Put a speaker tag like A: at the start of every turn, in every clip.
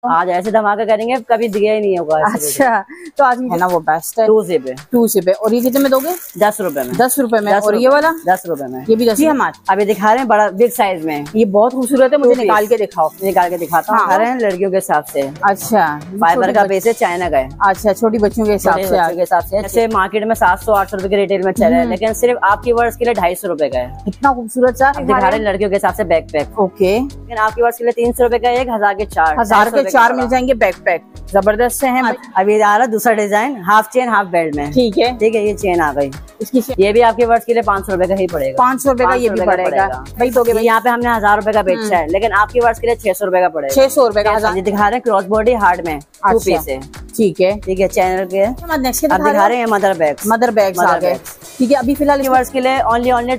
A: आज ऐसे धमाका करेंगे, कभी दिया ही नहीं होगा।
B: अच्छा, तो आज है ना वो बेस्ट है।
A: 2 से पे
B: 2 से पे। और ये कितने में दोगे?
A: 10 रुपए में।
B: 10 रुपए में। और ये वाला
A: 10 रुपए में।
B: ये भी 10
A: हमारे अभी दिखा रहे हैं बड़ा बिग साइज में।
B: ये बहुत खूबसूरत है, मुझे निकाल के दिखाओ।
A: निकाल के दिखाता हूँ। हाँ। लड़कियों के हिसाब से।
B: अच्छा,
A: फाइबर का बेस है, चाइना का है।
B: अच्छा, छोटी बच्चियों के हिसाब से।
A: जैसे मार्केट में 700-800 रुपए के रिटेल में चल रहा है, लेकिन सिर्फ आपकी वर्ष के लिए 250 रुपए का है।
B: इतना खूबसूरत सा
A: दिखा रहे हैं लड़कियों के हिसाब से बैकपैक।
B: ओके,
A: लेकिन आपकी वर्ष के लिए 300 रुपए का 1000 के 4।
B: 1000 के 4 मिल जाएंगे बैकपैक। जबरदस्त से हैं।
A: अभी आ रहा दूसरा design, half chain half belt में।
B: ठीक है,
A: ठीक है, ये चेन आ गई।
B: इसकी
A: ये भी आपके वर्ष के लिए 500 रुपए का ही पड़ेगा।
B: 500 रुपए का ये भी पड़ेगा भाई। तो
A: यहाँ पे हमने 1000 रुपए का बेचा है, लेकिन आपके वर्ष के लिए 600 रुपए का पड़ेगा।
B: 600 रुपए का।
A: ये दिखा रहे हैं क्रॉस बॉडी हार्ड में 2 पीस है।
B: ठीक है,
A: ठीक है, चैनल के
B: नेक्स्ट
A: अब दिखा रहे हैं मदर बैग्स।
B: मदर बैग्स आ गए। ठीक है, अभी फिलहाल
A: वर्ष के लिए ओनली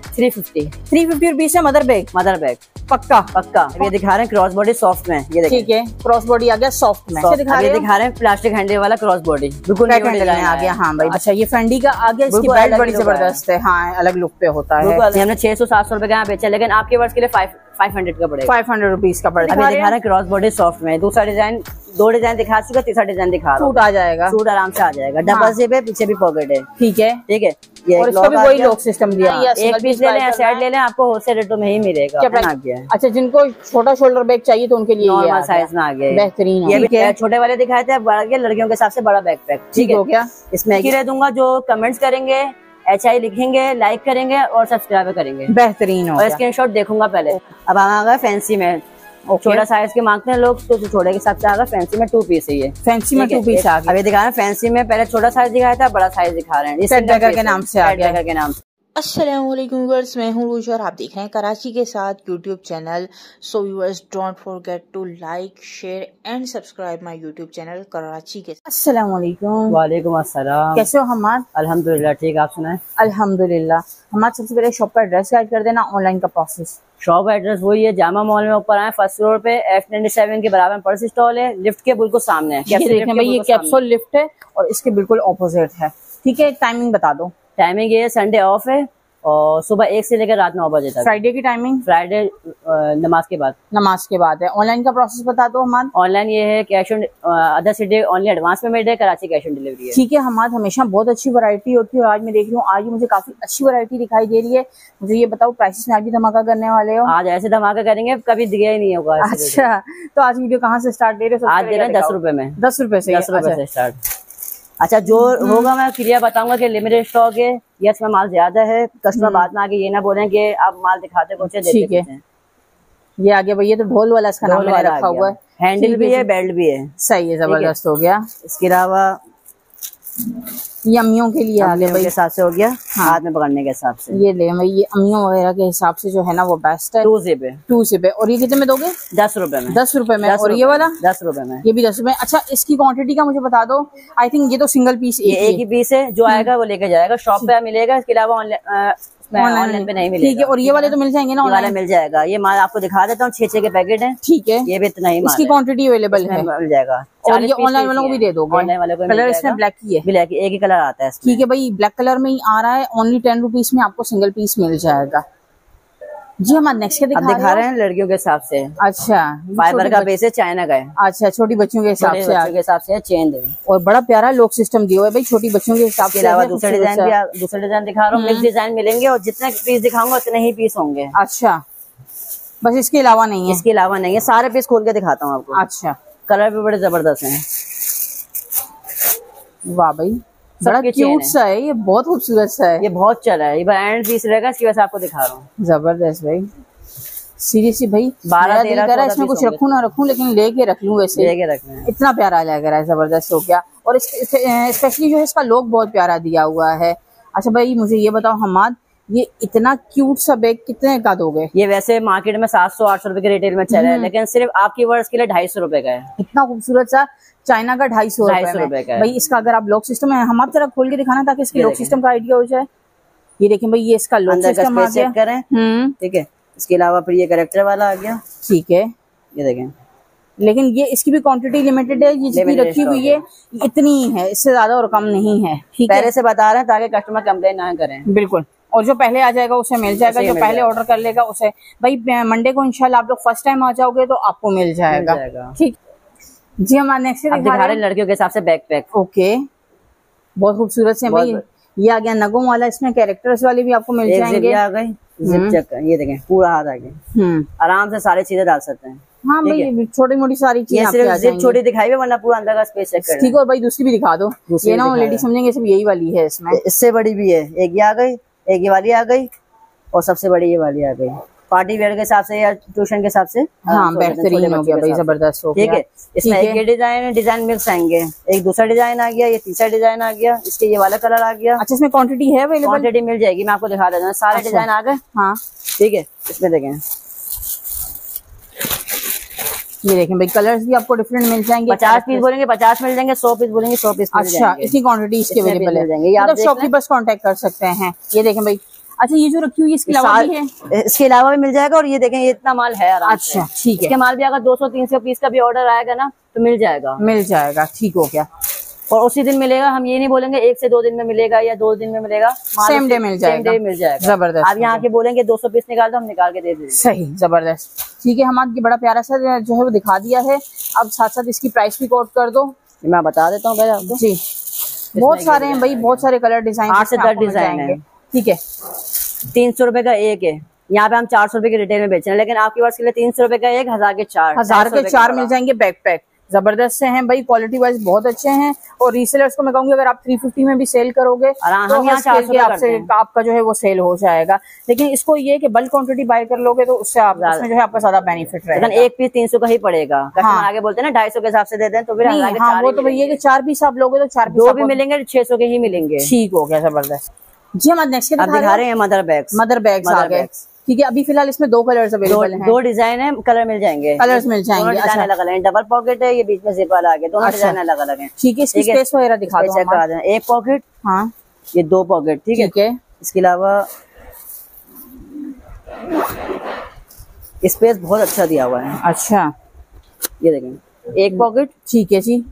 A: 350
B: रुपीज है मदर बैग।
A: मदर बैग
B: पक्का।
A: ये दिखा रहे हैं क्रॉस बॉडी सॉफ्ट में। ये
B: ठीक है, क्रॉस बॉडी आ गया सॉफ्ट में।
A: ये दिखा रहे हैं प्लास्टिक हैंडल वाला क्रॉस बॉडी, बिल्कुल
B: आ गया। हाँ भाई। अच्छा, ये फेंडी का आ गया। इसकी बेल्ट बड़ी जबरदस्त है। हाँ, अलग लुक पे होता है।
A: हमने 600-700 रुपए का यहाँ बेचा, लेकिन आपके वर्ष के लिए 500 का पड़ेगा।
B: 500 रुपीज का पड़ेगा।
A: अभी दिखा रहे हैं क्रॉस बॉडी सॉफ्ट में। दूसरा डिजाइन, 2 डिजाइन दिखा चुका, तीसरा डिजाइन दिखा रहा हूँ।
B: सूट आ जाएगा,
A: सूट आराम से आ जाएगा। डबल जिप है, पीछे भी पॉकेट है।
B: ठीक है,
A: ठीक है।
B: और इसका भी वही लॉक सिस्टम दिया।
A: एक पीस ले लें, सेट ले लें, आपको होलसेल रेटों में ही मिलेगा।
B: अच्छा, जिनको छोटा शोल्डर बैग चाहिए तो उनके लिए
A: नॉर्मल साइज में आ गया,
B: बेहतरीन।
A: ये भी छोटे वाले दिखाए थे, लड़कियों के हिसाब से बड़ा बैकपैक। ठीक हो गया। इसमें रह दूंगा, जो कमेंट्स करेंगे, HI लिखेंगे, लाइक करेंगे और सब्सक्राइब करेंगे, बेहतरीन हो। और स्क्रीनशॉट देखूंगा पहले। अब हम आ गए फैंसी में। छोटा साइज के मांगते हैं लोग, तो छोटे के हिसाब से आ गया। फैंसी में 2 पीस है। ये फैंसी में 2 पीस आ गया। अभी दिखा रहे हैं फैंसी में, पहले छोटा साइज दिखाया था, बड़ा साइज दिखा रहे हैं।
B: सेट डेकर के नाम से आ गया।
A: के नाम से।
C: अस्सलाम वालेकुम व्यूअर्स, मैं हूं रूज और आप देख रहे हैं कराची के साथ YouTube channel. So viewers, don't forget to like, share and subscribe my YouTube channel Karachi के।
B: अस्सलाम वालेकुम।
A: वालेकुम अस्सलाम।
B: कैसे हो हमाद?
A: अल्हम्दुलिल्लाह ठीक, आप सुनाए?
B: अल्हम्दुलिल्लाह। हमाद, सबसे पहले शॉप का एड्रेस गाइड कर देना, ऑनलाइन का प्रोसेस।
A: शॉप एड्रेस वही है, जामा मॉल में ऊपर आए, फर्स्ट फ्लोर पे F97 के बराबर पर्स स्टॉल है। लिफ्ट के बिल्कुल सामने है।
B: ये कैप्सूल लिफ्ट है और इसके बिल्कुल ऑपोजिट है। ठीक है, टाइमिंग बता दो।
A: टाइमिंग ये संडे ऑफ है और सुबह 1 से लेकर रात 9 बजे तक।
B: फ्राइडे की टाइमिंग? फ्राइडे
A: नमाज के बाद
B: है। ऑनलाइन का प्रोसेस बता दो हमाद।
A: ऑनलाइन ये है, cash on other city only advance payment है, कराची कैश ऑन डिलीवरी है।
B: ठीक है हमाद, हमेशा बहुत अच्छी वैरायटी होती है और आज मैं देख रही हूँ, आज मुझे काफी अच्छी वैरायटी दिखाई दे रही है। मुझे ये बताओ, प्राइसेस में आज भी धमाका करने वाले हो?
A: आज ऐसे धमाका करेंगे, कभी दिया ही नहीं होगा।
B: अच्छा, तो आज वीडियो कहाँ से स्टार्ट दे रहे हो?
A: आज दे रहे हैं 10 रुपए में।
B: 10 रुपए से?
A: 10 रुपए से स्टार्ट। अच्छा, जो होगा मैं क्लियर बताऊंगा कि लिमिटेड स्टॉक है या इसमें माल ज्यादा है। कस्टमर बाद में आके ये ना बोलें कि आप माल दिखाते कुछ देते। ठीक है,
B: ये आगे भैया तो ढोल वाला इसका नाम मैंने रखा हुआ है।
A: हैंडल भी है, बेल्ट भी है।
B: सही है, जबरदस्त हो गया।
A: इसके अलावा
B: ये अम्मियों के लिए आ गया भाई,
A: हिसाब से हो गया। हाँ, हाथ में पकड़ने के हिसाब से
B: ये ले भाई, ये अम्मियों वगैरह के हिसाब से जो है ना वो बेस्ट है।
A: 2 से पे
B: 2 से पे। और ये कितने में दोगे?
A: 10 रुपए में।
B: 10 रुपए में। और ये वाला
A: 10 रुपए में।
B: ये भी 10 रुपए। अच्छा, इसकी क्वांटिटी का मुझे बता दो। आई थिंक ये तो सिंगल पीस,
A: एक ही पीस है। जो आएगा वो लेके जाएगा, शॉप पे मिलेगा। इसके अलावा ऑनलाइन पे नहीं मिलेगा।
B: ठीक है, और ये वाले तो मिल जाएंगे ना?
A: ऑनलाइन मिल जाएगा। ये माल आपको दिखा देता हूँ, 6 के पैकेट है।
B: ठीक है,
A: ये भी इतना ही
B: इसकी क्वांटिटी अवेलेबल है,
A: मिल जाएगा।
B: और ये ऑनलाइन वालों को भी दे दोगे?
A: ऑनलाइन वाले को
B: कलर इसमें ब्लैक ही है।
A: ब्लैक, एक ही कलर आता है।
B: ठीक है भाई, ब्लैक कलर में ही आ रहा है। ओनली 10 रुपीज में आपको सिंगल पीस मिल जाएगा। जी हमारे नेक्स्ट के
A: दिखा रहे हैं लड़कियों के हिसाब से।
B: अच्छा,
A: फाइबर का बेस है, चाइना का है।
B: अच्छा, छोटी बच्चियों के हिसाब से
A: चेन है।
B: और बड़ा प्यारा लॉक सिस्टम दिया है भाई, छोटी बच्चियों के हिसाब से।
A: दूसरा डिजाइन दिखा रहा हूँ। मिक्स डिजाइन मिलेंगे और जितने पीस दिखाऊंगा उतने ही पीस होंगे।
B: अच्छा, बस इसके अलावा नहीं है?
A: इसके अलावा नहीं है, सारे पीस खोल के दिखाता हूँ आपको।
B: अच्छा,
A: कलर भी बड़े जबरदस्त हैं।
B: वाह भाई, बड़ा क्यूट सा है ये, बहुत खूबसूरत सा है।
A: ये बहुत चला है, ये ब्रांड पीस रहेगा, इसकी वजह से आपको दिखा रहा हूँ।
B: जबरदस्त भाई, सीरियसली भाई।
A: 12-13
B: इसमें कुछ रखूं ना रखूं, लेकिन लेके रख लूं। वैसे
A: लेके रखना है,
B: इतना प्यारा लग रहा है, जबरदस्त हो गया। और स्पेशली जो है इसका लोग बहुत प्यारा दिया हुआ है। अच्छा भाई, मुझे ये बताओ हमाद, ये इतना क्यूट सा बैग कितने का दोगे?
A: ये वैसे मार्केट में 700-800 रुपए के रिटेल में चल रहा है, लेकिन सिर्फ आपकी वर्ष के लिए 250 रुपए का है।
B: इतना खूबसूरत सा चाइना का 250 रुपए का भाई। इसका अगर आप लॉक सिस्टम है, हम आप जरा खोल के दिखाना ताकि इसके लॉक सिस्टम का आइडिया हो जाए। ये देखें भाई, ये इसका लॉक सिस्टम आ गया।
A: करें, ठीक है। इसके अलावा फिर ये कैरेक्टर वाला आ गया।
B: ठीक है,
A: ये देखें,
B: लेकिन ये इसकी भी क्वांटिटी लिमिटेड है। ये जितनी रखी हुई है इतनी है, इससे ज्यादा और कम नहीं है। ठीक है,
A: पहले से बता रहे हैं ताकि कस्टमर कंप्लेन ना करें।
B: बिल्कुल, और जो पहले आ जाएगा उसे मिल जाएगा, जो पहले ऑर्डर कर लेगा उसे। भाई मंडे को इंशाल्लाह आप लोग फर्स्ट टाइम आ जाओगे तो आपको मिल जाएगा। ठीक, जी हमारे नेक्स्ट
A: दिखा रहे हैं लड़कियों के हिसाब से बैकपैक।
B: ओके, बहुत खूबसूरत से भाई। ये आ गया नगों वाला, इसमें कैरेक्टर्स वाले भी आपको मिल जाएंगे।
A: आ गई जिप चेक, ये देखें पूरा हाथ आ गया, आराम से सारी चीजें डाल सकते हैं।
B: हाँ भाई, छोटी मोटी सारी चीजें
A: जिप छोटी दिखाई है, वरना पूरा अंदर का स्पेस चेक कर।
B: ठीक है, और भाई दूसरी भी दिखा दो, ये ना लेडी समझेंगे सब यही वाली है। इसमें
A: इससे बड़ी भी है, एक ये आ गई, एक ये वाली आ गई, और सबसे बड़ी ये वाली आ गई। पार्टी वेयर के हिसाब से या ट्यूशन के हिसाब से
B: हाँ बेहतरीन हो गया भाई, जबरदस्त हो गया।
A: ठीक है, इसमें एक ये डिजाइन मिक्स आएंगे, एक दूसरा डिजाइन आ गया, ये तीसरा डिजाइन आ गया, इसके ये वाला कलर आ गया।
B: अच्छा, इसमें क्वांटिटी है अवेलेबल?
A: क्वांटिटी मिल जाएगी, मैं आपको दिखा देता हूँ। सारे डिजाइन आ गए।
B: हाँ
A: ठीक है, इसमें देखें,
B: ये देखें भाई, कलर्स भी आपको डिफरेंट मिल जाएंगे।
A: 50 पीस बोलेंगे 50 मिल जाएंगे, 100 पीस बोलेंगे 100 पीस।
B: अच्छा, इतनी क्वांटिटी इसकी अवेलेबल है, मतलब शॉपकीपर्स कांटेक्ट कर सकते हैं। ये देखें भाई, अच्छा ये जो रखी हुई इसके अलावा भी है? इसके
A: अलावा भी मिल जाएगा, और ये देखें ये इतना माल है आराम से।
B: अच्छा ठीक है,
A: इसके माल भी अगर 200-300 पीस का भी ऑर्डर आएगा ना तो मिल जाएगा।
B: ठीक हो गया,
A: और उसी दिन मिलेगा। हम ये नहीं बोलेंगे 1 से 2 दिन में मिलेगा या 2 दिन में मिलेगा,
B: सेम डे मिल जाएगा। जबरदस्त,
A: आप यहाँ के बोलेंगे 200 पीस निकाल दो, हम निकाल के दे देंगे।
B: सही, जबरदस्त। ठीक है, हम आपकी बड़ा प्यारा सा जो है वो दिखा दिया है। अब साथ साथ इसकी प्राइस भी कोट कर दो,
A: मैं बता देता हूँ भाई आपको।
B: जी, बहुत सारे हैं भाई, बहुत सारे कलर डिजाइन,
A: 8 से 10 डिजाइन है।
B: ठीक है,
A: 300 रुपए का एक है, यहाँ पे हम 400 रुपए की रिटेल में बेच रहे हैं, लेकिन आपके पास के लिए 300 रुपए का एक, 1000 के 4
B: मिल जाएंगे बैकपैक। जबरदस्त से हैं भाई, क्वालिटी वाइज बहुत अच्छे हैं। और रीसेलर्स को मैं कहूंगी अगर आप 350 में भी सेल करोगे तो आपका जो है वो सेल हो जाएगा। लेकिन इसको ये कि बल्क क्वांटिटी बाय कर लोगे तो उससे आप उसमें जो है आपका ज्यादा बेनिफिट रहेगा।
A: एक पीस 300 का ही पड़ेगा। हाँ, आगे बोलते हैं ना 250 के हिसाब से देते हैं, तो फिर
B: हाँ, वो तो भैया कि 4 पीस आप लोगे तो 4
A: दो भी मिलेंगे, 600 के ही मिलेंगे।
B: ठीक हो गया, जबरदस्त। जी हम नेक्स्ट
A: दिखा रहे हैं मदर बैग्स
B: आ गए। ठीक है, अभी फिलहाल इसमें 2 कलर्स अवेलेबल हैं।
A: 2 डिजाइन है, कलर मिल जाएंगे।
B: अच्छा,
A: अलग अलग है, डबल पॉकेट है, ये बीच में जिप वाला आ गया, दोनों डिजाइन अलग अलग है।
B: ठीक है, इसकी स्पेस वगैरह दिखा दो, चेक करा देना।
A: एक पॉकेट, हाँ ये 2 पॉकेट। ठीक है, इसके अलावा स्पेस बहुत अच्छा दिया हुआ है।
B: अच्छा,
A: ये देखें, एक पॉकेट।
B: ठीक है जी,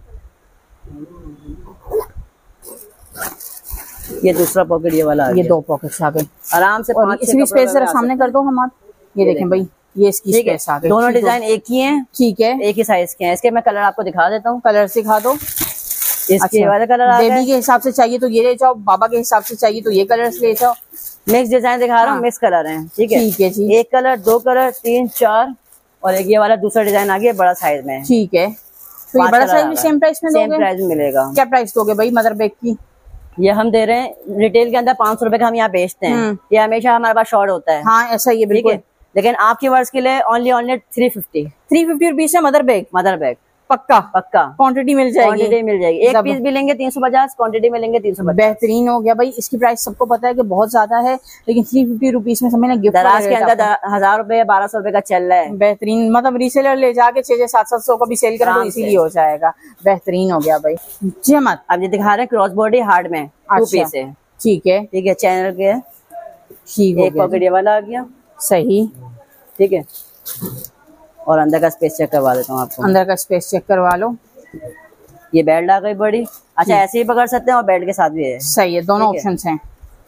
A: ये दूसरा पॉकेट, ये वाला,
B: ये 2 पॉकेट्स आ गए आराम से।
A: और
B: इसकी स्पेस जरा सामने कर दो हम आप, ये देखें भाई, ये इसकी स्पेस आ गई।
A: दोनों डिजाइन एक ही हैं।
B: ठीक है,
A: एक ही साइज के हैं। इसके मैं कलर आपको दिखा देता हूँ,
B: कलर दिखा दो।
A: इसके वाले कलर
B: बेबी के हिसाब से चाहिए तो ये ले जाओ, बाबा के हिसाब से चाहिए तो ये कलर्स ले जाओ।
A: मिक्स डिजाइन दिखा रहा हूँ, मिक्स कलर है। ठीक है जी, 1 कलर, 2 कलर, 3, 4, और एक ये वाला दूसरा डिजाइन आ गया बड़ा साइज में।
B: ठीक है, तो ये बड़ा साइज भी सेम प्राइस में दोगे?
A: सेम प्राइस में मिलेगा।
B: क्या प्राइस दोगे भाई मदर बैग की?
A: ये हम दे रहे हैं रिटेल के अंदर 500 रुपए का हम यहाँ बेचते हैं। ये हमेशा हमारे पास शॉर्ट होता है।
B: हाँ ऐसा ही है बिल्कुल।
A: लेकिन आपके वर्ष के लिए ओनली 350
B: रुपीज है मदर बैग। पक्का क्वांटिटी मिल जाएगी।
A: एक पीस भी लेंगे 350, क्वांटिटी में लेंगे 350।
B: बेहतरीन हो गया भाई। इसकी प्राइस सबको पता है कि बहुत ज्यादा है, लेकिन 350 रुपीज में समझना गिफ्ट
A: के अंदर 1000 रुपए या 1200 रुपए का चल रहा है।
B: बेहतरीन, मतलब रीसेलर ले जाके 600-700 का भी सेल करें तो इसीलिए हो जाएगा। बेहतरीन हो गया भाई जी। हम
A: अब ये दिखा रहे हैं क्रॉस बॉडी हार्ड में 2 पीस है।
B: ठीक है
A: चैनल के। ठीक है, एक पॉकेट ये वाला आ गया।
B: सही,
A: ठीक है। और अंदर का स्पेस चेक करवा देता हूँ आपको।
B: अंदर का स्पेस चेक करवा लो।
A: ये बेल्ट आ गई बड़ी। अच्छा, ऐसे ही पकड़ सकते हैं और बेल्ट के साथ भी है।
B: सही है, दोनों ऑप्शंस हैं।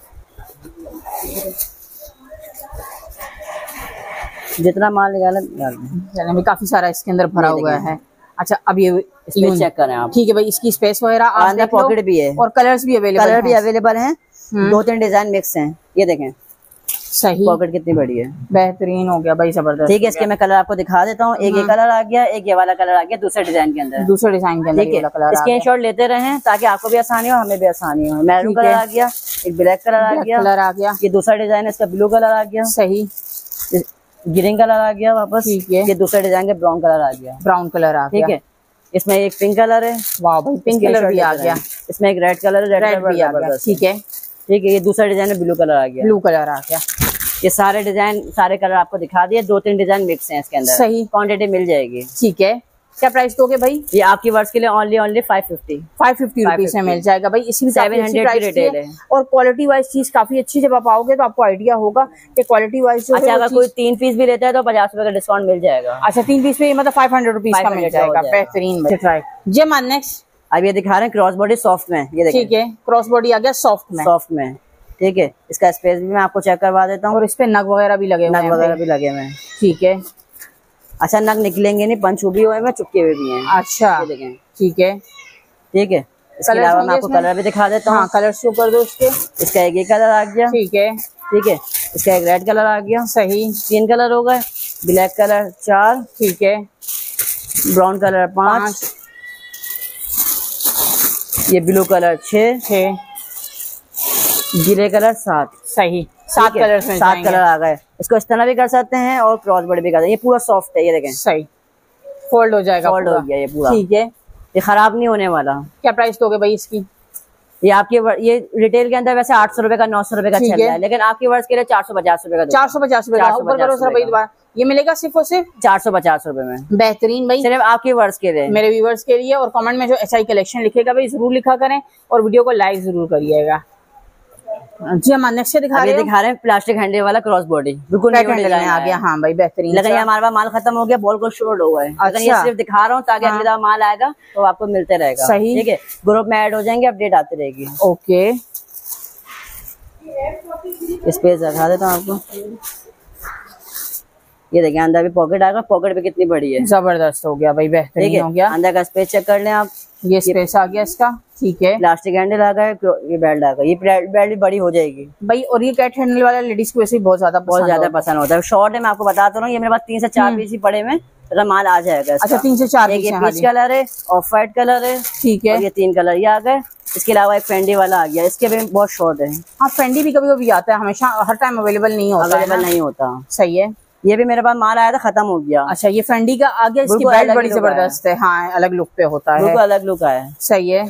A: जितना माल निकाला
B: काफी सारा इसके अंदर भरा हुआ है। अच्छा, अब ये
A: चेक करें आप।
B: ठीक है भाई, इसकी स्पेस वगैरह
A: अंदर पॉकेट भी है
B: और कलर्स भी अवेलेबल
A: हैं। 2-3 डिजाइन मिक्स हैं। ये देखें,
B: सही,
A: पॉकेट कितनी बड़ी है।
B: बेहतरीन हो गया भाई, जबरदस्त।
A: ठीक है, इसके मैं कलर आपको दिखा देता हूँ। एक ये कलर आ गया, एक ये वाला कलर आ गया दूसरे डिजाइन के अंदर। ठीक है, स्क्रीनशॉट लेते रहें ताकि आपको भी आसानी हो, हमें भी आसानी हो। मैरून कलर आ गया, एक ब्लैक कलर आ गया। ये दूसरा डिजाइन है, इसका ब्लू कलर आ गया।
B: सही,
A: ग्रीन कलर आ गया वापस।
B: ठीक है,
A: ये दूसरा डिजाइन का ब्राउन कलर आ गया। ठीक है, इसमें एक पिंक कलर है।
B: वाह भाई, पिंक कलर भी आ गया।
A: इसमें एक रेड कलर है, रेड भी आ गया।
B: ठीक है,
A: ये दूसरा डिजाइन है, ब्लू कलर आ गया। ये सारे डिजाइन, सारे कलर आपको दिखा दिए। 2-3 डिजाइन मिक्स हैं इसके अंदर।
B: सही,
A: क्वांटिटी मिल जाएगी।
B: ठीक है, क्या प्राइस दोगे भाई? ये
A: आपकी वर्ष के लिए ओनली 550
B: रुपीज में मिल जाएगा भाई। इसी
A: 700 की रिटेल है।
B: और क्वालिटी वाइज चीज काफी अच्छी, जब आप आओगे तो आपको आइडिया होगा कि क्वालिटी वाइज।
A: अच्छा, अगर कोई 3 पीस भी लेता है तो 50 रुपए का डिस्काउंट मिल जाएगा।
B: अच्छा, 3 पीस पे मतलब 500 रुपीज का मिल जाएगा। बेहतरीन। नेक्स्ट
A: अब ये दिखा रहे हैं क्रॉस बॉडी सॉफ्ट में। ये देखिए,
B: ठीक है, क्रॉस बॉडी आ गया सॉफ्ट में।
A: ठीक है, इसका स्पेस भी मैं आपको चेक करवा देता हूँ।
B: और इस पे नग वगैरह भी लगे हुए हैं।
A: ठीक है, अच्छा नग निकलेंगे नहीं, पंच भी हुए हैं, चुपके हुए भी हैं।
B: अच्छा
A: देखें,
B: ठीक है
A: ठीक है। इसके अलावा मैं आपको कलर भी दिखा देता हूँ।
B: कलर शो कर दो उसके।
A: इसका एक ये कलर आ गया,
B: ठीक है,
A: ठीक है। इसका एक रेड कलर आ गया,
B: सही,
A: 3 कलर हो गए। ब्लैक कलर 4,
B: ठीक है।
A: ब्राउन कलर 5, ये ब्लू कलर 6, ग्रे कलर 7,
B: सही, 7 कलर,
A: 7 कलर आ गए। इसको इस तरह भी कर सकते हैं और क्रॉस बॉर्डर भी कर सकते हैं। ये पूरा सॉफ्ट है, ये देखें,
B: सही फोल्ड हो जाएगा,
A: फोल्ड हो गया ये पूरा,
B: ठीक है।
A: ये खराब नहीं होने वाला।
B: क्या प्राइस दोगे भाई इसकी?
A: ये आपके ये रिटेल के अंदर वैसे 800 रुपए का 900 रुपए का चल रहा है, लेकिन आपके वर्ष के लिए 450 रुपए का,
B: 450 रुपए का ऊपर करो सर भाई दोबारा। ये मिलेगा सिर्फ और सिर्फ
A: 450 रुपए में।
B: बेहतरीन भाई,
A: सिर्फ आपके वर्ष के लिए,
B: मेरे व्यूवर्स के लिए। और कमेंट में जो एचआई कलेक्शन लिखेगा भाई जरूर लिखा करें और वीडियो को लाइक जरूर करिएगा। जी हम नेक्स्ट से दिखा रहे हैं
A: प्लास्टिक हैंडल वाला क्रॉस बॉडी, बिल्कुल
B: आ गया। हाँ भाई बेहतरीन,
A: लेकिन हमारे पास माल खत्म हो गया, बॉल को शॉर्ट हुआ है। अच्छा। ये सिर्फ दिखा रहा हूँ ताकि अगली दफा माल आएगा तो आपको मिलते रहेगा।
B: सही,
A: ठीक है। ग्रुप में ऐड हो जाएंगे, अपडेट आती रहेगी।
B: ओके,
A: स्पेस दिखा देता हूँ आपको। ये देखिए अंदर भी पॉकेट आएगा, पॉकेट भी कितनी बड़ी है,
B: जबरदस्त हो गया भाई, बेहतरीन हो गया।
A: अंदर का स्पेस चेक कर लें आप,
B: ये स्पेस आ गया इसका, ठीक है।
A: प्लास्टिक हैंडल आ गया, ये बेल्ट आ गया, ये बेल्ट भी बड़ी हो जाएगी
B: भाई। और ये कैट हैंडल वाला लेडीज को वैसे बहुत ज्यादा
A: पसंद होता है। शॉर्ट है, मैं आपको बताता हूँ, ये मेरे पास 3 से 4 पीस ही पड़े में, अगर माल आ जाएगा।
B: अच्छा 3 से 4
A: पीस, पीच कलर है, ऑफ व्हाइट कलर है, ठीक है। ये 3 कलर ये आ गए। इसके अलावा एक फेंडी वाला आ गया, इसके भी बहुत शॉर्ट है।
B: हाँ फेंडी भी कभी कभी आता है, हमेशा हर टाइम अवेलेबल नहीं होता, सही है।
A: ये भी मेरे पास माल आया था, खत्म हो गया।
B: अच्छा ये फेंडी का आ गया, इसकी बेल्ट बड़ी जबरदस्त है। हाँ अलग लुक पे होता है,
A: अलग लुक आया,
B: सही है।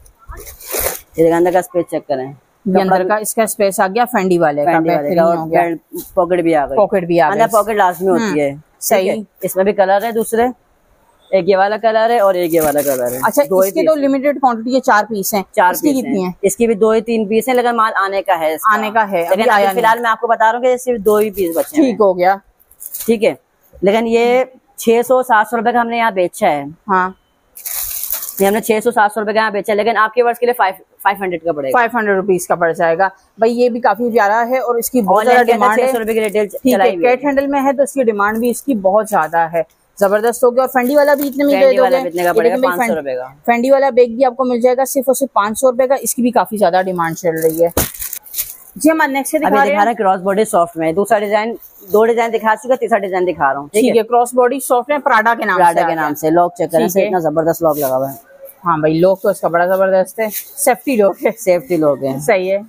A: ये अंदर का स्पेस चेक करें,
B: ये अंदर का इसका स्पेस आ गया फेंडी वाले का,
A: पॉकेट भी आ गई,
B: पॉकेट भी आ गई,
A: अंदर पॉकेट लाजमी होती है,
B: सही।
A: इसमें भी कलर है दूसरे, एक ये वाला कलर है और एक ये वाला कलर है।
B: अच्छा इसके तो लिमिटेड क्वांटिटी है, 4 पीस हैं।
A: 4 पीस कितनी है? इसकी भी 2 या 3 पीस है, लेकिन माल आने का है,
B: आने का है।
A: लेकिन फिलहाल मैं आपको बता रहा हूँ कि सिर्फ 2 ही पीस बचे।
B: ठीक हो गया,
A: ठीक है। लेकिन ये 600-700 रुपए का हमने यहाँ बेचा है।
B: हाँ
A: ये हमने 600-700 रुपए का यहाँ बेचा, लेकिन आपके वर्ष के लिए 500 का पड़ेगा,
B: 500 रुपीज का पड़ जाएगा भाई। ये भी काफी प्यारा है और इसकी बहुत ज्यादा डिमांड है,
A: 600 रुपए की रिटेल
B: चलाई है। कैट हैंडल में है तो इसकी डिमांड भी इसकी बहुत ज्यादा है, जबरदस्त हो गया। और फेंडी वाला भी इतने में दे दोगे,
A: 500 रुपए का।
B: फेंडी वाला बैग भी आपको मिल जाएगा सिर्फ और सिर्फ 500 रुपए का। इसकी भी काफी ज्यादा डिमांड चल रही है। जी हम नेक्स्ट दिखा रहे हैं
A: क्रॉस बॉडी सॉफ्ट में। दूसरा डिजाइन, 2 डिजाइन दिखा चुका, तीसरा डिजाइन दिखा रहा हूँ। ठीक है,
B: क्रॉस बॉडी सॉफ्ट है, प्राडा के नाम
A: से। लॉक चेक करें, इतना जबरदस्त लॉक लगा हुआ है।
B: हाँ भाई लॉक तो इसका बड़ा जबरदस्त है, सेफ्टी लॉक है,
A: सेफ्टी लॉक है,
B: सही है।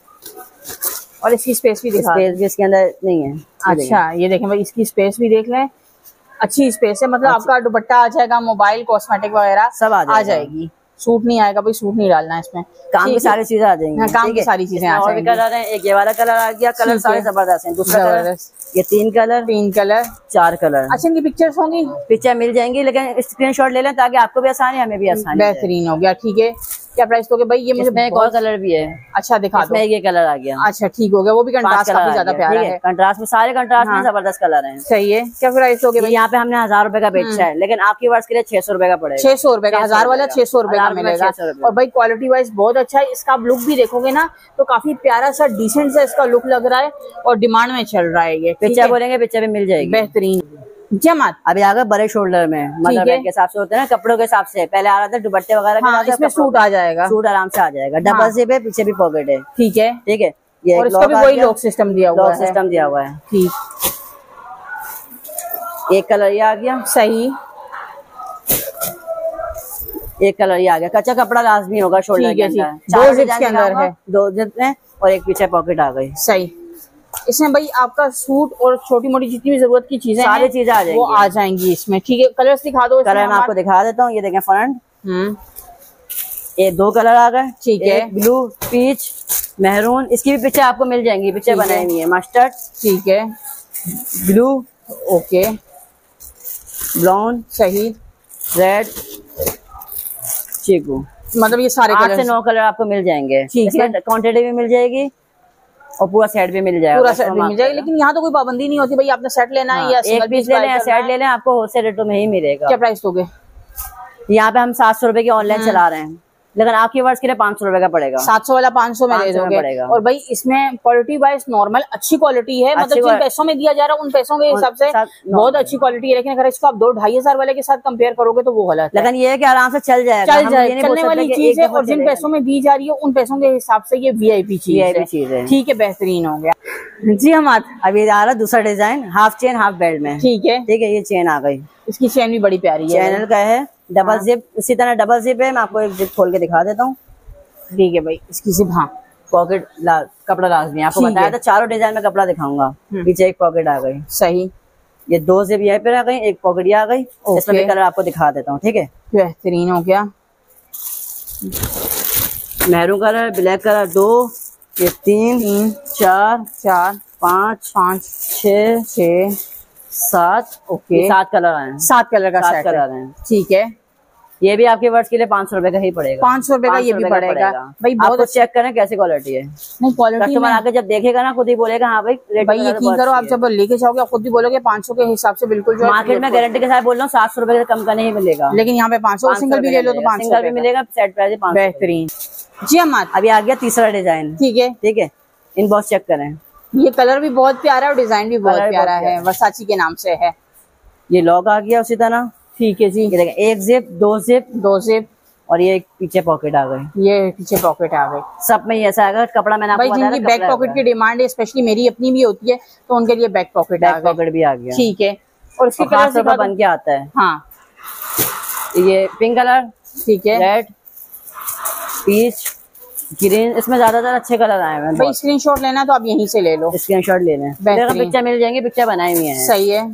B: और इसकी स्पेस भी दिखा,
A: स्पेस भी इसके अंदर नहीं है।
B: अच्छा ये देखें भाई, इसकी स्पेस भी देख लें, अच्छी स्पेस है। मतलब आपका दुपट्टा आ जाएगा, मोबाइल, कॉस्मेटिक वगैरह सब आ जाएगी। सूट नहीं आएगा भाई, सूट नहीं डालना इसमें,
A: काम की सारी चीजें आ जाएंगी।
B: हाँ, काम की सारी चीजें आ जाएंगी।
A: और भी कलर है, एक ये वाला कलर आ गया, कलर सारे जबरदस्त हैं। दूसरा कलर, ये 3 कलर, 4 कलर।
B: अच्छा इनकी पिक्चर्स होंगी,
A: पिक्चर मिल जाएंगी, लेकिन स्क्रीनशॉट ले लें ताकि आपको भी आसानी, हमें भी आसानी।
B: बेहतरीन हो गया, ठीक है। क्या प्राइस दोगे भाई? ये मुझे
A: एक और कलर भी है।
B: अच्छा दिखा दो,
A: ये कलर आ गया।
B: अच्छा ठीक हो गया, वो भी कंट्रास्ट काफी ज्यादा प्यारा है।
A: कंट्रास्ट में सारे कंट्रास्ट में जबरदस्त कलर है,
B: सही है। क्या प्राइस दोगे भाई?
A: यहाँ पे हमने 1000 रुपए का बेचा है, लेकिन आपकी वर्ष के लिए 600 रुपए का पड़ेगा।
B: 600 रुपए का, 1000 वाला 600 रुपए का मिलेगा। और भाई क्वालिटी वाइज बहुत अच्छा है। इसका आप लुक भी देखोगे ना तो काफी प्यारा सा, डिसेंट सा इसका लुक लग रहा है और डिमांड में चल रहा है। ये
A: पिक्चर बोलेंगे, पिक्चर भी मिल जाएगी,
B: बेहतरीन। जमात
A: अभी आ गया बड़े शोल्डर में, मतलब के हिसाब से होते हैं ना, कपड़ों के हिसाब से। पहले आ रहा था दुपट्टे वगैरह
B: हाँ, इसमें सूट आ जाएगा,
A: सूट आराम से आ जाएगा। डबल जिप है, पीछे भी पॉकेट है,
B: ठीक है,
A: ठीक है। ये
B: और इसका भी वही लॉक सिस्टम दिया हुआ है,
A: सिस्टम दिया हुआ है,
B: ठीक।
A: एक कलर ये आ गया,
B: सही।
A: एक कलर ये आ गया। कच्चा कपड़ा लाजमी होगा शोल्डर के अंदर,
B: 2 जिप्स के अंदर है,
A: 2 जिप है और एक पीछे पॉकेट आ गई,
B: सही। इसमें भाई आपका सूट और छोटी मोटी जितनी भी जरूरत की चीजें,
A: सारी चीजें आ जाएंगी,
B: वो आ जाएंगी इसमें, ठीक है। कलर्स दिखा दो।
A: कलर मैं आपको दिखा देता हूँ, ये देखें फ्रंट, ये 2 कलर आ गए,
B: ठीक है।
A: ब्लू, पीच, मेहरून। इसकी भी पिक्चर आपको मिल जाएंगी, पिक्चर बनाई हुई है। मस्टर्ड, ठीक है, ब्लू, ओके, ब्राउन, सही, रेड, चीकू। मतलब ये सारे 8 से 9 कलर आपको मिल जाएंगे, ठीक है। क्वांटिटी भी मिल जाएगी और पूरा सेट भी मिल जाएगा,
B: पूरा सेट भी मिल जाएगा। लेकिन यहाँ तो कोई पाबंदी नहीं होती भाई, आपने सेट लेना है या
A: एक पीस ले लें या सेट ले लें, आपको होलसेल रेटों में ही मिलेगा।
B: क्या प्राइस दोगे?
A: यहाँ पे हम 700 रुपए की ऑनलाइन चला रहे हैं, लेकिन आपकी वर्ष के लिए 500 रुपए का पड़ेगा।
B: 700 वाला 500 में दे दोगे। और भाई इसमें क्वालिटी वाइज नॉर्मल अच्छी क्वालिटी है, मतलब जिन पैसों में दिया जा रहा है उन पैसों के हिसाब से बहुत अच्छी क्वालिटी है। लेकिन अगर इसको आप 2-2,500 वाले के साथ कंपेयर करोगे तो वो गलत है।
A: लेकिन ये है कि आराम से चल जाएगा,
B: चलने वाली चीज है। और जिन पैसों में दी जा रही है उन पैसों के हिसाब से ये VIP चीज है। ठीक है, बेहतरीन हो गया जी। हम
A: अभी आ रहा दूसरा design, half chain half belt में।
B: ठीक है,
A: ये चेन आ गई।
B: इसकी चेन भी बड़ी प्यारी है,
A: चैनल का है, डबल जिप। इसी तरह डबल जिप है, मैं आपको एक जिप खोल के दिखा देता हूँ।
B: ठीक है भाई, इसकी जिप, हाँ
A: पॉकेट कपड़ा लाजमी, आपको बताया था चारों डिजाइन में कपड़ा दिखाऊंगा। पीछे एक पॉकेट आ गई,
B: सही।
A: ये 2 जिप यहाँ पे आ गई, एक पॉकेट ये आ गई। इसमें भी कलर आपको दिखा देता हूँ। ठीक है,
B: बेहतरीन हो गया।
A: मैरून कलर, ब्लैक कलर 2, ये 3, 4, 5, 6, 7। ओके, 7 कलर आए हैं।
B: 7 कलर का
A: 7 कलर हैं।
B: ठीक है,
A: ये भी आपके वर्ष के लिए 500 रुपए का ही पड़ेगा।
B: 500 रुपए का ये भी पड़ेगा भाई। बहुत
A: चेक करें कैसी क्वालिटी है।
B: नहीं, क्वालिटी
A: कस्टमर आके जब देखेगा ना खुद ही बोलेगा हाँ भाई रेट।
B: भाई यकीन करो, आप जब लेके जाओगे आप खुद भी बोलोगे 500 के हिसाब से बिल्कुल जो
A: मार्केट में गारंटी के साथ बोल रहा हूँ 700 रुपए से कम का नहीं मिलेगा।
B: लेकिन यहाँ पे 500 सिंगल भी ले लो तो 500
A: भी मिलेगा, सेट प्राइस 500।
B: बेहतरीन जी। हम
A: अभी आ गया तीसरा डिजाइन।
B: ठीक है,
A: ठीक है, इनबॉक्स चेक करें।
B: ये कलर भी बहुत प्यारा है और डिजाइन भी बहुत प्यारा है, वर्साची के नाम से है।
A: ये लॉक आ गया उसी तरह।
B: ठीक है जी,
A: ये देखें, 1 जिप, 2 जिप और ये पीछे पॉकेट आ गई।
B: ये पीछे पॉकेट आ गई।
A: सब में ऐसा आएगा कपड़ा। मैंने आपको
B: बताया जिनकी बैक पॉकेट की डिमांड है, स्पेशली मेरी अपनी भी होती है, तो उनके लिए बैक पॉकेट
A: भी आ गया।
B: ठीक है, और इसके कलर
A: बन के आता है।
B: हाँ,
A: ये पिंक कलर,
B: ठीक है,
A: रेड, पीच, ग्रीन, इसमें ज्यादातर अच्छे कलर आए हैं।
B: भाई स्क्रीनशॉट लेना तो आप यहीं से ले लो,
A: स्क्रीनशॉट ले लें। पिक्चर मिल जाएंगे, पिक्चर बनाई हुई है।
B: सही है।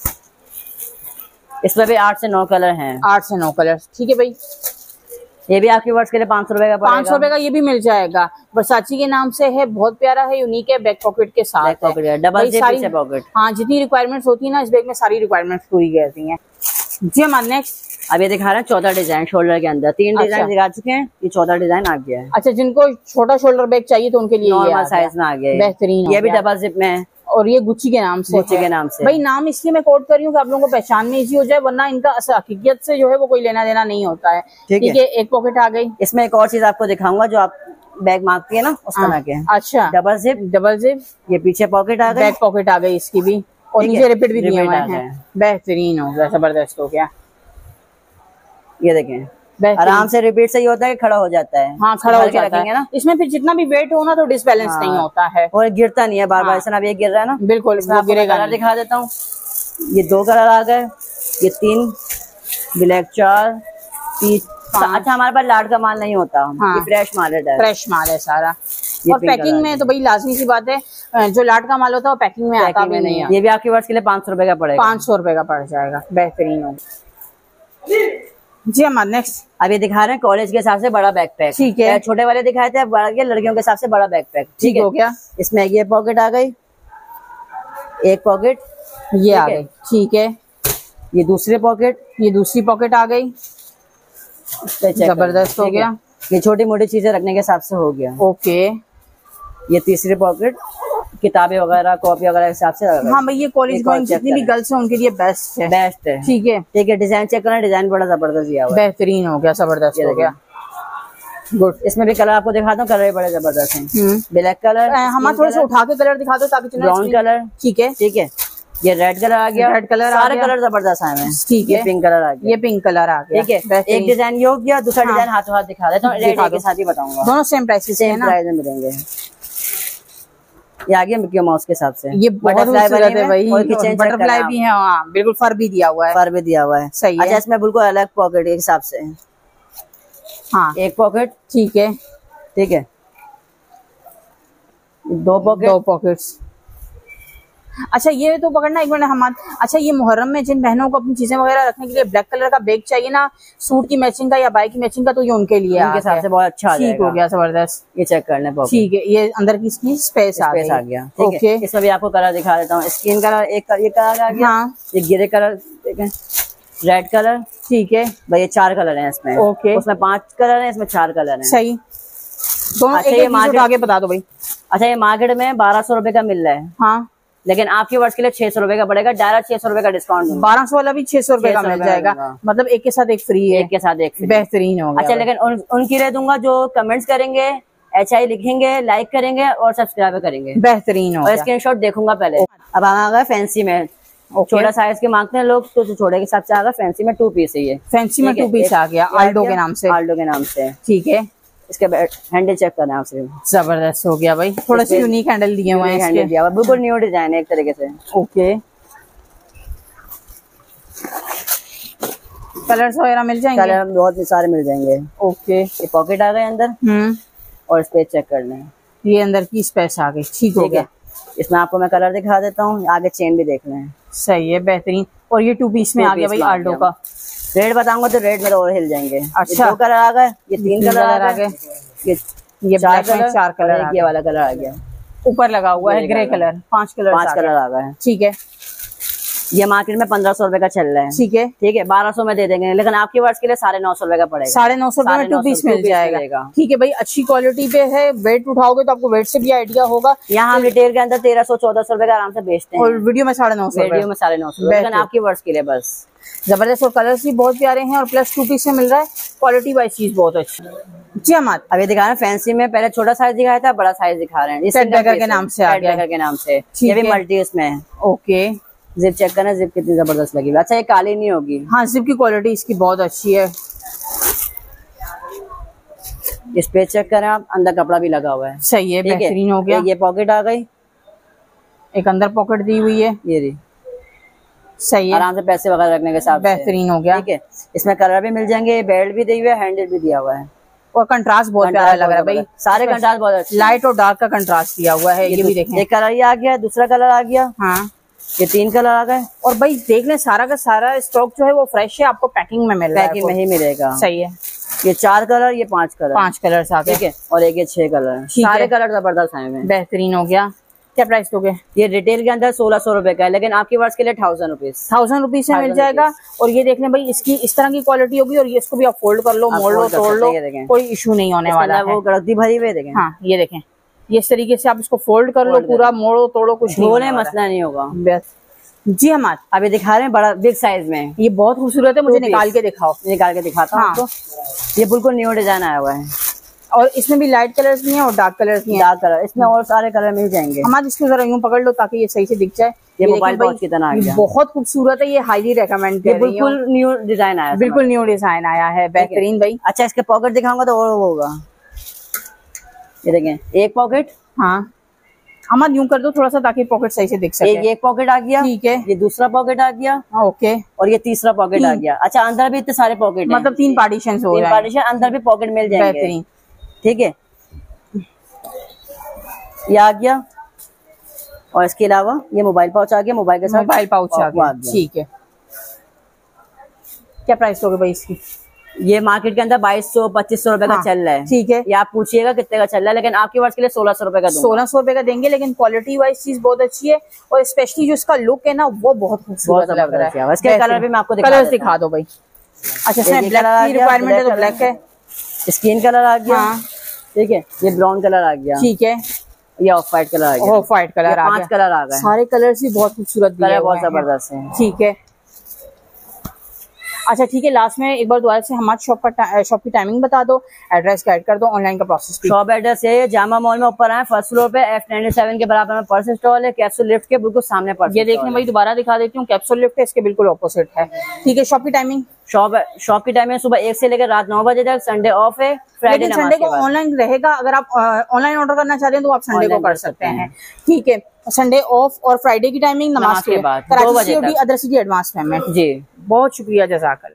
A: इसमें भी 8 से 9 कलर हैं।
B: 8 से 9 कलर। ठीक है भाई,
A: ये भी आपके वर्ष के लिए 500 रुपए का पड़ेगा।
B: 500 रुपए का ये भी मिल जाएगा। वर्साची के नाम से है, बहुत प्यारा है, यूनिक है, बैक पॉकेट के साथ है।
A: डबल जिप पीछे पॉकेट।
B: हाँ, जितनी रिक्वायरमेंट्स होती है ना इस बैग में सारी रिक्वायरमेंट्स पूरी करती हैं जी। हम नेक्स्ट
A: अब ये दिखा रहे हैं 14 डिजाइन शोल्डर के अंदर। 3 डिजाइन दिखा चुके हैं, ये 14 डिजाइन आ गया है।
B: अच्छा, जिनको छोटा शोल्डर बैग चाहिए तो उनके लिए
A: नॉर्मल साइज में आ गया है।
B: बेहतरीन।
A: ये भी डबल जिप में है
B: और ये गुच्ची के नाम से।
A: गुच्ची के नाम से
B: भाई नाम इसलिए मैं कोट कर रही हूँ कि आप लोगों को पहचान में इजी हो जाए, वरना इनका हकीकत से जो है वो कोई लेना देना नहीं होता है। ठीक है, एक पॉकेट आ गई।
A: इसमें एक और चीज आपको दिखाऊंगा जो आप बैग मांगती है ना उस तरह के।
B: अच्छा,
A: डबल जिप। ये पीछे पॉकेट आ गई,
B: बैक पॉकेट आ गई इसकी भी, और नीचे रिपीट भी दिए हुए हैं। बेहतरीन हो गया, जबरदस्त हो गया।
A: ये देखें, आराम से रिपीट से ही होता है कि खड़ा हो जाता है।
B: हाँ, खड़ा हो जाता है ना। इसमें फिर जितना भी वेट हो ना तो डिसबैलेंस नहीं होता है और
A: गिरता नहीं है बार बार। इसमें अब ये गिर रहा है ना,
B: बिल्कुल गिरेगा।
A: कलर दिखा देता हूँ। ये 2 कलर आ गए, ये 3, ब्लैक 4, पीच 5। अच्छा, हमारे पास लाट का माल नहीं होता। ये फ्रेश माल है,
B: फ्रेश माल है सारा। और पैकिंग में तो भाई लाजमी सी बात है, जो लाट का माल होता है वो पैकिंग में आता भी नहीं है।
A: ये भी आपके वर्ष के लिए 500 रुपए का पड़ेगा।
B: 500 रुपए का पड़ जाएगा। बेहतरीन होगा जी। हम नेक्स्ट
A: अब ये दिखा रहे हैं कॉलेज के हिसाब से बड़ा बैकपैक। ठीक है, छोटे वाले दिखाए थे, अब लड़कियों के हिसाब से बड़ा बैकपैक। ठीक हो गया। इसमें ये पॉकेट आ गई, एक पॉकेट
B: ये आ गई। ठीक है,
A: ये दूसरी पॉकेट,
B: ये दूसरी पॉकेट आ गई। जबरदस्त हो गया।
A: ये छोटी मोटी चीजें रखने के हिसाब से हो गया।
B: ओके,
A: ये तीसरी पॉकेट, किताबें वगैरह कॉपी वगैरह के हिसाब से।
B: हाँ भाई, ये कॉलेज गोइंग जितनी भी गर्ल्स हैं उनके लिए बेस्ट है।
A: बेस्ट है। ठीक है, ठीक है। डिजाइन चेक करना, डिजाइन बड़ा जबरदस्त दिया हुआ है।
B: बेहतरीन हो गया, जबरदस्त हो गया।
A: गुड। इसमें भी कलर आपको दिखाता हूँ, कलर भी बड़े जबरदस्त हैं। ब्लैक कलर,
B: हम थोड़ा सा उठा के कलर दिखा दो ताकि।
A: ब्राउन कलर,
B: ठीक है,
A: ठीक है। ये रेड कलर आ गया,
B: रेड कलर,
A: सारे कलर जबरदस्त आए हैं। ठीक है, पिंक कलर आ गया,
B: ये पिंक कलर आ गया।
A: ठीक है, एक डिजाइन ये हो गया, दूसरा डिजाइन हाथों हाथ दिखा देता हूँ, रेट के साथ ही बताऊंगा।
B: दोनों सेम प्राइस
A: सेम प्राइस में मिलेंगे। ये आ गया मिक्की माउस के हिसाब से।
B: ये बटरफ्लाई है भाई, और बटरफ्लाई भी है। हाँ बिल्कुल, फर भी दिया हुआ है।
A: फर भी दिया हुआ है, सही है। अच्छा, इसमें बिल्कुल अलग पॉकेट के हिसाब से। हाँ, एक पॉकेट,
B: ठीक है,
A: ठीक है। 2 पॉकेट,
B: 2 पॉकेट्स। अच्छा, ये तो पकड़ना एक मिनट हम। अच्छा, ये मुहर्रम में जिन बहनों को अपनी चीजें वगैरह रखने के लिए ब्लैक कलर का बैग चाहिए ना, सूट की मैचिंग का या बाइक की मैचिंग का, तो ये उनके लिए
A: उनके हिसाब से बहुत अच्छा
B: ठीक हो गया, जबरदस्त।
A: ये चेक कर लें।
B: ठीक है, ये अंदर की इसकी स्पेस आ गया।
A: ठीक है, इसमें भी आपको कलर दिखा देता हूँ। स्किन कलर, एक ये कलर आ गया। ये ग्रे कलर, रेड कलर, ठीक है भाई। ये 4 कलर हैं इसमें। ओके, उसमें 5 कलर हैं, इसमें 4 कलर हैं।
B: सही, दोनों एक आगे बता दो भाई।
A: अच्छा, ये मार्केट में 1200 रुपए का मिल रहा है।
B: हाँ,
A: लेकिन आपके वर्ष के लिए 600 रुपए का पड़ेगा, डायरेक्ट 600 रुपए का डिस्काउंट।
B: 1200 वाला भी 600 रुपए का मिल जाएगा, मतलब एक के साथ एक फ्री है।
A: एक के साथ एक फ्री,
B: बेहतरीन होगा।
A: अच्छा, लेकिन उनके लिए दूंगा जो कमेंट्स करेंगे, HI लिखेंगे, लाइक करेंगे और सब्सक्राइब करेंगे।
B: बेहतरीन होगा।
A: और स्क्रीनशॉट देखूंगा पहले। अब हम आ गए फैंसी में। छोटा साइज के मांगते हैं लोग, तो छोटे के हिसाब से आ गया। फैंसी में 2 पीस है ये।
B: फैंसी में 2 पीस आ गया, आल्डो के नाम से।
A: आल्डो के नाम से,
B: ठीक है।
A: इसके हैंडल चेक करना है आपसे।
B: जबरदस्त हो गया भाई, थोड़ा सा यूनिक हैंडल दिए हुए हैं।
A: हैंडल दिया हुआ, बिल्कुल न्यू डिजाइन है एक तरीके से।
B: ओके, कलर्स वगैरह मिल जाएंगे?
A: कलर बहुत सारे मिल जाएंगे।
B: ओके,
A: ये पॉकेट आ गए अंदर। और स्पेस चेक कर लें,
B: ये अंदर की स्पेस आ गई। ठीक हो गया।
A: इसमें आपको मैं कलर दिखा देता हूँ, आगे चेन भी देख लें।
B: सही है, बेहतरीन। और ये 2 पीस में आ गया भाई आल्डो का।
A: रेट बताऊंगा तो रेट में और हिल जाएंगे।
B: अच्छा,
A: 2 कलर आ गए, ये 3 कलर आ गए, ये 4 कलर, ये वाला कलर आ गया।
B: ऊपर लगा हुआ है ग्रे कलर। 5 कलर
A: आ गए।
B: ठीक है।
A: ये मार्केट में 1500 रुपए का चल रहा है।
B: ठीक है,
A: ठीक है, 1200 में दे देंगे, लेकिन आपके वर्ष के लिए 950 रुपए का पड़ेगा।
B: 950 रुपए में 2 पीस मिल जाएगा। ठीक है भाई, अच्छी क्वालिटी पे है। वेट उठाओगे तो आपको वेट से भी आइडिया होगा।
A: यहाँ हम रिटेल के अंदर 1300-1400 रुपए का आराम से बेचते हैं,
B: और वीडियो में 950।
A: वीडियो में 950, लेकिन आपके वर्ष के लिए बस।
B: जबरदस्त। और कलर्स भी बहुत प्यारे हैं, और प्लस 2 पीस में मिल रहा है। क्वालिटी वाइज चीज बहुत अच्छी। जी अहमद,
A: अभी दिखा रहे हैं फैंसी में। पहले छोटा साइज दिखाया था, बड़ा साइज दिखा रहे हैं।
B: के नाम से आ गया,
A: के नाम से। ये भी मल्टी इसमें है।
B: ओके,
A: जिप चेक करना, जिप कितनी जबरदस्त लगी। अच्छा, ये काली नहीं होगी।
B: हाँ, जिप की क्वालिटी इसकी बहुत अच्छी है।
A: इस पे चेक करें आप, अंदर कपड़ा भी लगा हुआ है।
B: सही है, बेहतरीन हो गया।
A: ये पॉकेट आ गई,
B: एक अंदर पॉकेट दी हुई है।
A: ये रही।
B: सही है,
A: आराम से पैसे वगैरह रखने के साथ
B: बेहतरीन हो गया।
A: ठीक है, इसमें कलर भी मिल जाएंगे, बेल्ट भी दी हुई है, हैंडल भी दिया हुआ है।
B: और कंट्रास्ट बहुत प्यारा लग रहा है भाई।
A: सारे कंट्रास्ट बहुत अच्छे,
B: लाइट और डार्क का कंट्रास्ट दिया हुआ है। ये भी देखें,
A: एक कलर ये आ गया, दूसरा कलर आ गया।
B: हाँ,
A: ये 3 कलर आ गए।
B: और भाई देख लें, सारा का सारा स्टॉक जो है वो फ्रेश है, आपको पैकिंग में मिल रहा है।
A: पैकिंग में ही मिलेगा।
B: सही है।
A: ये 4 कलर, ये 5 कलर,
B: 5 कलर्स आ गए।
A: ठीक है, और एक ये 6 कलर। सारे कलर जबरदस्त आए हैं।
B: बेहतरीन हो गया। क्या प्राइस दोगे?
A: ये रिटेल के अंदर 1600 रुपए का है, लेकिन आपके वर्ष के लिए 1000 रुपीज।
B: 1000 रुपीज से मिल जाएगा। और ये देख लें भाई, इसकी इस तरह की क्वालिटी होगी, और ये इसको भी आप फोल्ड कर लो, मोड़ लो, तोड़ लो, कोई इशू नहीं होने वाला है।
A: वो गड़ती भरी हुई देखें।
B: हाँ, ये देखें, ये इस तरीके से आप इसको फोल्ड कर लो, पूरा मोड़ो तोड़ो, कुछ
A: धोने मसला नहीं होगा।
B: जी हमारे
A: अभी दिखा रहे हैं बड़ा बिग साइज में।
B: ये बहुत खूबसूरत है, मुझे निकाल के दिखाओ।
A: निकाल के दिखाता हूँ आपको। ये बिल्कुल न्यू डिजाइन आया हुआ है,
B: और इसमें भी लाइट कलर्स भी हैं और डार्क कलर्स भी हैं।
A: डार्क कलर, इसमें और सारे कलर मिल जाएंगे।
B: हमारे इसको जरा यूं पकड़ लो ताकि ये सही से दिख जाए।
A: ये मोबाइल पाउच की तरह आ गया,
B: बहुत खूबसूरत है। ये हाईली रेकमेंड कर रही हूं।
A: बिल्कुल न्यू डिजाइन आया,
B: बिल्कुल न्यू डिजाइन आया है, बेहतरीन भाई।
A: अच्छा, इसके पॉकेट दिखाऊंगा तो और वो होगा। ये देखें, एक पॉकेट।
B: हाँ, हमारे यूं कर दो थोड़ा सा ताकि पॉकेट सही से दिख सके।
A: ये एक पॉकेट आ गया। ठीक है, ये दूसरा पॉकेट आ गया।
B: ओके,
A: और ये तीसरा पॉकेट आ गया। अच्छा, अंदर भी इतने सारे पॉकेट,
B: मतलब 3 पार्टीशन हो
A: रहे हैं। 3 पार्टीशन, अंदर भी पॉकेट मिल जाएंगे।
B: बेहतरीन।
A: ठीक है, ये आ गया। और इसके अलावा ये मोबाइल पाउच आ गया, मोबाइल के साथ
B: मोबाइल पाउच आ गया। ठीक है, क्या प्राइस होगा भाई इसकी?
A: ये मार्केट के अंदर 2200-2500 रुपए का चल रहा है।
B: ठीक है,
A: ये आप पूछिएगा कितने का चल रहा है, लेकिन आपके वर्ष के लिए 1600 रुपए का
B: 1600 रुपए का देंगे। लेकिन क्वालिटी वाइज चीज बहुत अच्छी है, और स्पेशली जो इसका लुक है ना, वो बहुत खूबसूरत लग रहा है।
A: इसके कलर भी मैं आपको
B: कलर्स दिखा दो भाई। अच्छा, इसमें ब्लैक की रिक्वायरमेंट है तो ब्लैक है।
A: स्किन कलर आ गया। ठीक है, ये ब्राउन कलर आ गया।
B: ठीक है,
A: ये ऑफ व्हाइट कलर आ गया।
B: ऑफ व्हाइट कलर आ गया।
A: 5 कलर आ गए।
B: सारे कलर्स भी बहुत खूबसूरत,
A: बहुत जबरदस्त है।
B: ठीक है, अच्छा ठीक है। लास्ट में एक बार दोबारा से हमारे शॉप की टाइमिंग बता दो, एड्रेस गाइड कर दो, ऑनलाइन का प्रोसेस।
A: शॉप एड्रेस है जामा मॉल में ऊपर आए, फर्स्ट फ्लोर पे F97 के बराबर में पर्स स्टॉल है। कैप्सूल लिफ्ट के बिल्कुल सामने पर्स।
B: ये देखने भाई, दोबारा दिखा देती हूँ, कैप्सूल लिफ्ट है, इसके बिल्कुल ऑपोजिट है। ठीक है, शॉप की टाइमिंग?
A: शॉप की टाइमिंग सुबह 1 से लेकर रात 9 बजे तक। संडे ऑफ है, फ्राइडे
B: संडे को ऑनलाइन रहेगा। अगर आप ऑनलाइन ऑर्डर करना चाहते हैं तो आप संडे को कर सकते हैं। ठीक है, संडे ऑफ और फ्राइडे की टाइमिंग नमाज के बाद, Karachi COD, other city advance payment.
A: जी,
B: बहुत शुक्रिया, जज़ाकल्लाह।